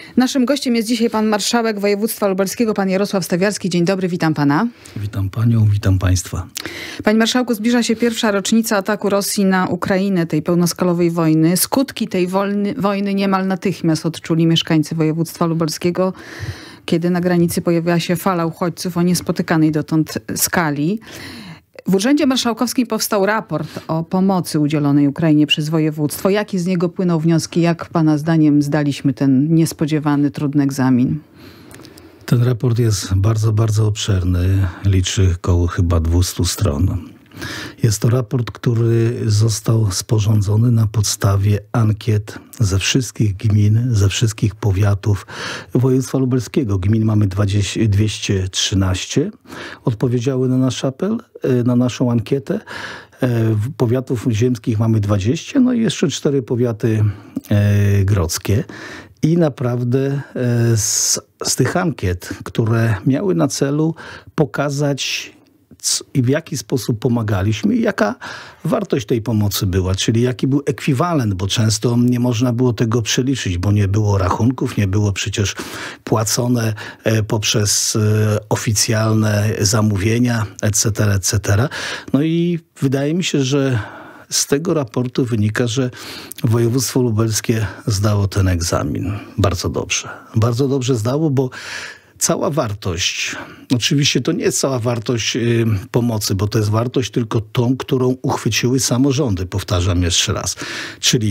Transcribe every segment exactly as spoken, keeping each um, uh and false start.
Naszym gościem jest dzisiaj pan marszałek województwa lubelskiego, pan Jarosław Stawiarski. Dzień dobry, witam pana. Witam panią, witam państwa. Panie marszałku, zbliża się pierwsza rocznica ataku Rosji na Ukrainę, tej pełnoskalowej wojny. Skutki tej wojny, wojny niemal natychmiast odczuli mieszkańcy województwa lubelskiego, kiedy na granicy pojawiła się fala uchodźców o niespotykanej dotąd skali. W Urzędzie Marszałkowskim powstał raport o pomocy udzielonej Ukrainie przez województwo. Jakie z niego płyną wnioski? Jak pana zdaniem zdaliśmy ten niespodziewany, trudny egzamin? Ten raport jest bardzo, bardzo obszerny. Liczy koło chyba dwieście stron. Jest to raport, który został sporządzony na podstawie ankiet ze wszystkich gmin, ze wszystkich powiatów województwa lubelskiego. Gmin mamy dwieście trzynaście. Odpowiedziały na nasz apel, na naszą ankietę. Powiatów ziemskich mamy dwadzieścia, no i jeszcze cztery powiaty grodzkie. I naprawdę z, z tych ankiet, które miały na celu pokazać, i w jaki sposób pomagaliśmy i jaka wartość tej pomocy była, czyli jaki był ekwiwalent, bo często nie można było tego przeliczyć, bo nie było rachunków, nie było przecież płacone poprzez oficjalne zamówienia, et cetera, et cetera. No i wydaje mi się, że z tego raportu wynika, że województwo lubelskie zdało ten egzamin bardzo dobrze. Bardzo dobrze zdało, bo cała wartość, oczywiście to nie jest cała wartość y, pomocy, bo to jest wartość tylko tą, którą uchwyciły samorządy, powtarzam jeszcze raz. Czyli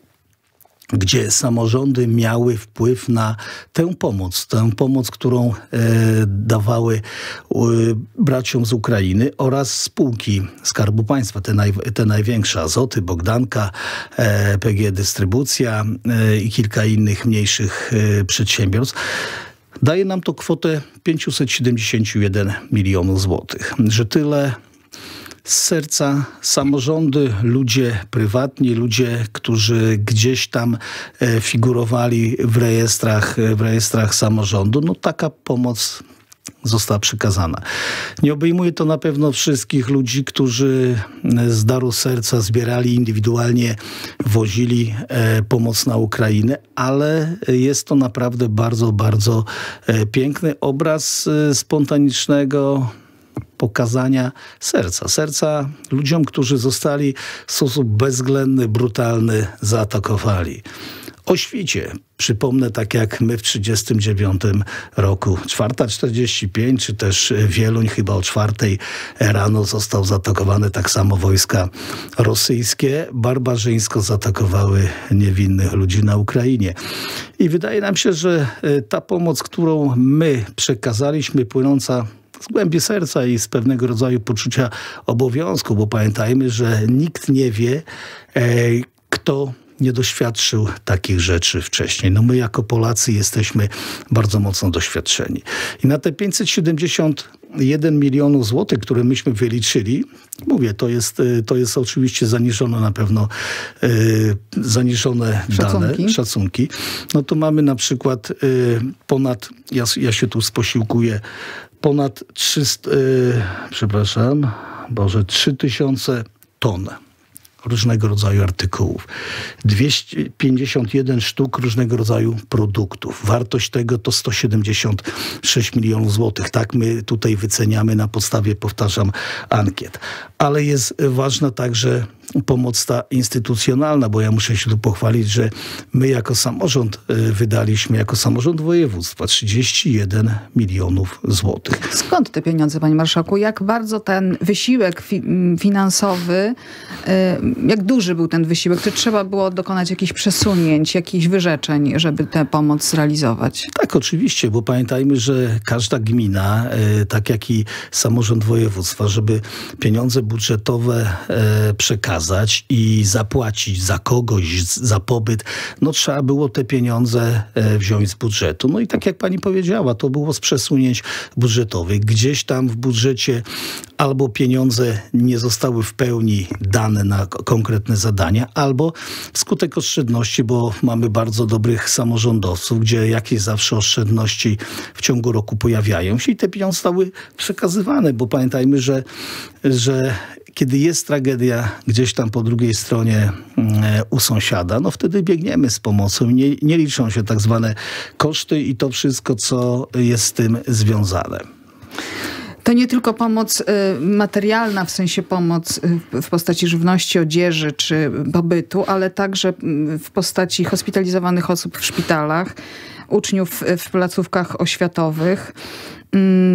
gdzie samorządy miały wpływ na tę pomoc, tę pomoc, którą e, dawały e, braciom z Ukrainy oraz spółki Skarbu Państwa, te, naj, te największe, Azoty, Bogdanka, e, P G Dystrybucja e, i kilka innych mniejszych e, przedsiębiorstw. Daje nam to kwotę pięćset siedemdziesiąt jeden milionów złotych. Że tyle z serca samorządy, ludzie prywatni, ludzie, którzy gdzieś tam e, figurowali w rejestrach, w rejestrach samorządu, no taka pomoc została przekazana. Nie obejmuje to na pewno wszystkich ludzi, którzy z daru serca zbierali indywidualnie, wozili e, pomoc na Ukrainę, ale jest to naprawdę bardzo, bardzo e, piękny obraz e, spontanicznego pokazania serca. Serca ludziom, którzy zostali w sposób bezwzględny, brutalny zaatakowali. O świcie. Przypomnę, tak jak my w trzydziestym dziewiątym roku, czwarta czterdzieści pięć, czy też Wieluń, chyba o czwartej rano został zaatakowany, tak samo wojska rosyjskie barbarzyńsko zaatakowały niewinnych ludzi na Ukrainie. I wydaje nam się, że ta pomoc, którą my przekazaliśmy, płynąca z głębi serca i z pewnego rodzaju poczucia obowiązku, bo pamiętajmy, że nikt nie wie, e, kto nie doświadczył takich rzeczy wcześniej. No my jako Polacy jesteśmy bardzo mocno doświadczeni. I na te pięćset siedemdziesiąt jeden milionów złotych, które myśmy wyliczyli, mówię, to jest, to jest oczywiście zaniżone na pewno, e, zaniżone szacunki. dane, szacunki. No to mamy na przykład e, ponad, ja, ja się tu sposiłkuję, ponad trzysta, e, przepraszam, Boże, trzy tysiące ton różnego rodzaju artykułów. dwieście pięćdziesiąt jeden sztuk różnego rodzaju produktów. Wartość tego to sto siedemdziesiąt sześć milionów złotych. Tak my tutaj wyceniamy na podstawie, powtarzam, ankiet. Ale jest ważna także pomoc ta instytucjonalna, bo ja muszę się tu pochwalić, że my jako samorząd wydaliśmy, jako samorząd województwa trzydzieści jeden milionów złotych. Skąd te pieniądze, panie marszałku? Jak bardzo ten wysiłek fi finansowy, jak duży był ten wysiłek? Czy trzeba było dokonać jakichś przesunięć, jakichś wyrzeczeń, żeby tę pomoc zrealizować? Tak, oczywiście, bo pamiętajmy, że każda gmina, tak jak i samorząd województwa, żeby pieniądze budżetowe przekazać i zapłacić za kogoś, za pobyt, no trzeba było te pieniądze wziąć z budżetu. No i tak jak pani powiedziała, to było z przesunięć budżetowych. Gdzieś tam w budżecie albo pieniądze nie zostały w pełni dane na konkretne zadania, albo wskutek oszczędności, bo mamy bardzo dobrych samorządowców, gdzie jakieś zawsze oszczędności w ciągu roku pojawiają się i te pieniądze zostały przekazywane, bo pamiętajmy, że, że kiedy jest tragedia gdzieś tam po drugiej stronie u sąsiada, no wtedy biegniemy z pomocą. Nie, nie liczą się tak zwane koszty i to wszystko, co jest z tym związane. To nie tylko pomoc y, materialna, w sensie pomoc y, w postaci żywności, odzieży czy pobytu, ale także y, w postaci hospitalizowanych osób w szpitalach, uczniów w placówkach oświatowych, y,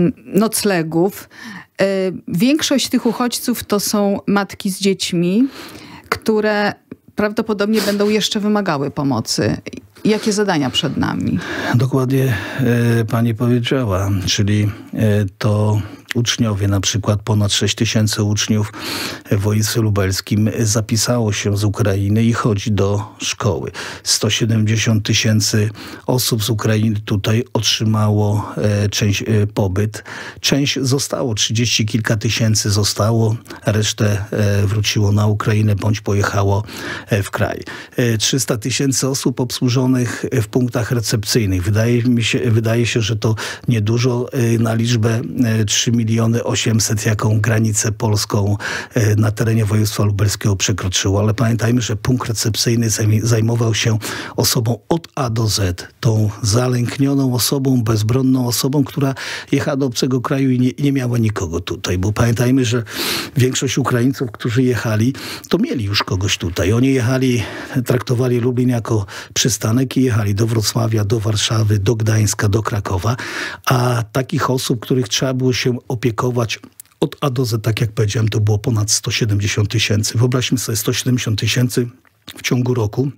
noclegów. Y, większość tych uchodźców to są matki z dziećmi, które prawdopodobnie będą jeszcze wymagały pomocy. Jakie zadania przed nami? Dokładnie e, pani powiedziała, czyli e, to uczniowie, na przykład ponad sześć tysięcy uczniów w województwie lubelskim zapisało się z Ukrainy i chodzi do szkoły. sto siedemdziesiąt tysięcy osób z Ukrainy tutaj otrzymało e, część, e, pobyt. Część zostało, trzydzieści kilka tysięcy zostało, resztę e, wróciło na Ukrainę bądź pojechało e, w kraj. E, trzysta tysięcy osób obsłużonych w punktach recepcyjnych. Wydaje mi się, wydaje się, że to niedużo e, na liczbę e, trzy miliony osiemset, jaką granicę polską na terenie województwa lubelskiego przekroczyło. Ale pamiętajmy, że punkt recepcyjny zajmował się osobą od A do Z. Tą zalęknioną osobą, bezbronną osobą, która jechała do obcego kraju i nie, nie miała nikogo tutaj. Bo pamiętajmy, że większość Ukraińców, którzy jechali, to mieli już kogoś tutaj. Oni jechali, traktowali Lublin jako przystanek i jechali do Wrocławia, do Warszawy, do Gdańska, do Krakowa. A takich osób, których trzeba było się opiekować od A do Z, tak jak powiedziałem, to było ponad sto siedemdziesiąt tysięcy. Wyobraźmy sobie sto siedemdziesiąt tysięcy w ciągu roku.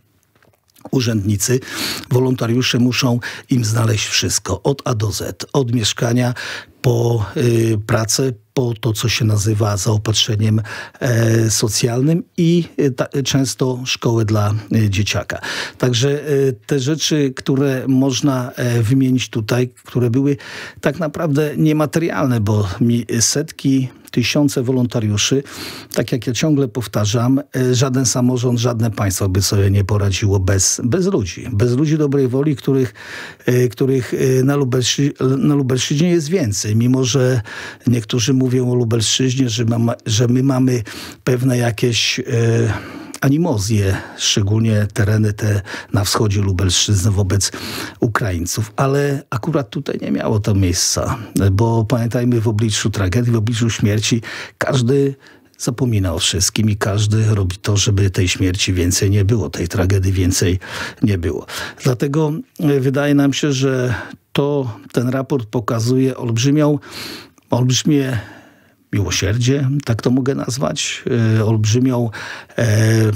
Urzędnicy, wolontariusze muszą im znaleźć wszystko. Od A do Z. Od mieszkania po y, pracę, po to, co się nazywa zaopatrzeniem e, socjalnym i e, ta, często szkołę dla e, dzieciaka. Także e, te rzeczy, które można e, wymienić tutaj, które były tak naprawdę niematerialne, bo mi setki, tysiące wolontariuszy, tak jak ja ciągle powtarzam, e, żaden samorząd, żadne państwo by sobie nie poradziło bez, bez ludzi. Bez ludzi dobrej woli, których, e, których e, na, Lubelszy, na Lubelszczyźnie jest więcej. Mimo że niektórzy mówią o Lubelszczyźnie, że, ma, że my mamy pewne jakieś e, animozje, szczególnie tereny te na wschodzie Lubelszczyzny wobec Ukraińców. Ale akurat tutaj nie miało to miejsca, bo pamiętajmy, w obliczu tragedii, w obliczu śmierci każdy zapomina o wszystkim i każdy robi to, żeby tej śmierci więcej nie było, tej tragedii więcej nie było. Dlatego wydaje nam się, że to ten raport pokazuje olbrzymią, olbrzymie miłosierdzie, tak to mogę nazwać, e, olbrzymią e, e,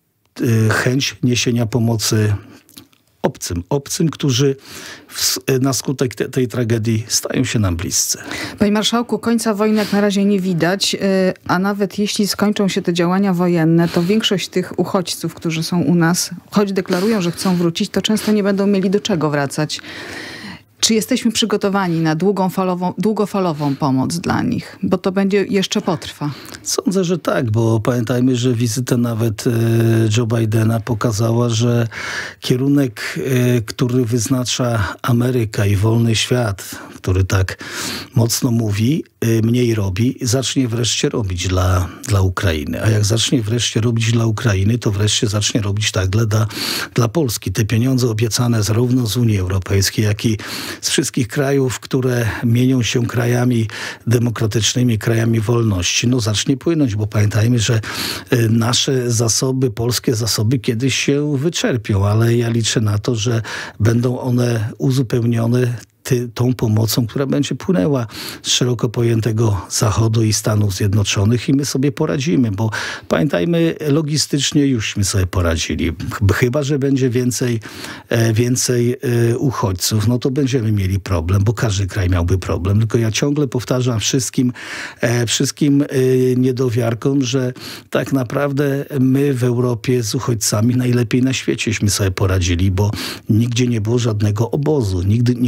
chęć niesienia pomocy obcym, obcym, którzy w, na skutek te, tej tragedii stają się nam bliscy. Panie marszałku, końca wojny jak na razie nie widać, a nawet jeśli skończą się te działania wojenne, to większość tych uchodźców, którzy są u nas, choć deklarują, że chcą wrócić, to często nie będą mieli do czego wracać. Czy jesteśmy przygotowani na długą falową, długofalową pomoc dla nich? Bo to będzie jeszcze potrwa. Sądzę, że tak, bo pamiętajmy, że wizyta nawet Joe Bidena pokazała, że kierunek, który wyznacza Ameryka i wolny świat, który tak mocno mówi, mniej robi, zacznie wreszcie robić dla, dla Ukrainy. A jak zacznie wreszcie robić dla Ukrainy, to wreszcie zacznie robić tak dla, dla Polski. Te pieniądze obiecane zarówno z Unii Europejskiej, jak i z wszystkich krajów, które mienią się krajami demokratycznymi, krajami wolności, no zacznie płynąć, bo pamiętajmy, że nasze zasoby, polskie zasoby kiedyś się wyczerpią, ale ja liczę na to, że będą one uzupełnione Ty, tą pomocą, która będzie płynęła z szeroko pojętego Zachodu i Stanów Zjednoczonych i my sobie poradzimy, bo pamiętajmy, logistycznie jużśmy sobie poradzili. Chyba że będzie więcej, więcej uchodźców, no to będziemy mieli problem, bo każdy kraj miałby problem. Tylko ja ciągle powtarzam wszystkim, wszystkim niedowiarkom, że tak naprawdę my w Europie z uchodźcami najlepiej na świecieśmy sobie poradzili, bo nigdzie nie było żadnego obozu, nigdy, nigdzie nie było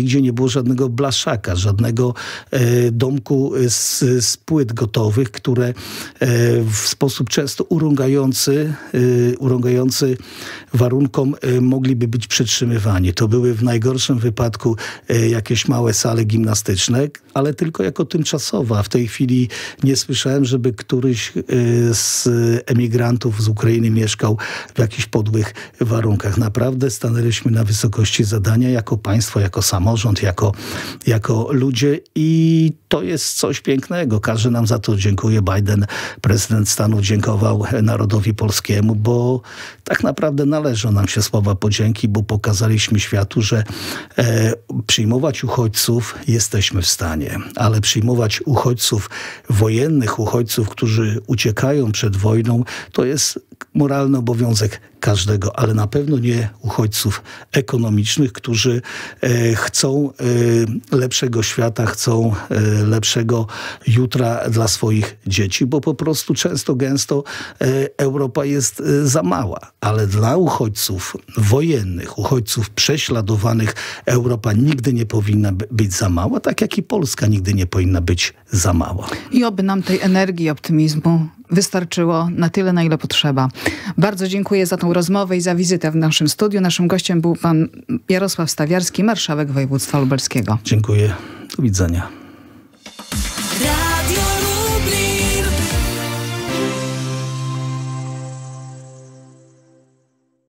było żadnego blaszaka, żadnego e, domku z, z płyt gotowych, które e, w sposób często urągający, e, urągający warunkom e, mogliby być przetrzymywani. To były w najgorszym wypadku e, jakieś małe sale gimnastyczne, ale tylko jako tymczasowa. W tej chwili nie słyszałem, żeby któryś e, z emigrantów z Ukrainy mieszkał w jakichś podłych warunkach. Naprawdę stanęliśmy na wysokości zadania jako państwo, jako samorząd, jako, jako ludzie i to jest coś pięknego. Każdy nam za to dziękuję. Biden, prezydent Stanów, dziękował narodowi polskiemu, bo tak naprawdę należą nam się słowa podzięki, bo pokazaliśmy światu, że e, przyjmować uchodźców jesteśmy w stanie, ale przyjmować uchodźców wojennych, uchodźców, którzy uciekają przed wojną, to jest moralny obowiązek każdego, ale na pewno nie uchodźców ekonomicznych, którzy e, chcą e, lepszego świata, chcą e, lepszego jutra dla swoich dzieci, bo po prostu często, gęsto e, Europa jest e, za mała. Ale dla uchodźców wojennych, uchodźców prześladowanych Europa nigdy nie powinna być za mała, tak jak i Polska nigdy nie powinna być za mała. I oby nam tej energii, optymizmu wystarczyło na tyle, na ile potrzeba. Bardzo dziękuję za tą rozmowę i za wizytę w naszym studiu. Naszym gościem był pan Jarosław Stawiarski, marszałek województwa lubelskiego. Dziękuję. Do widzenia.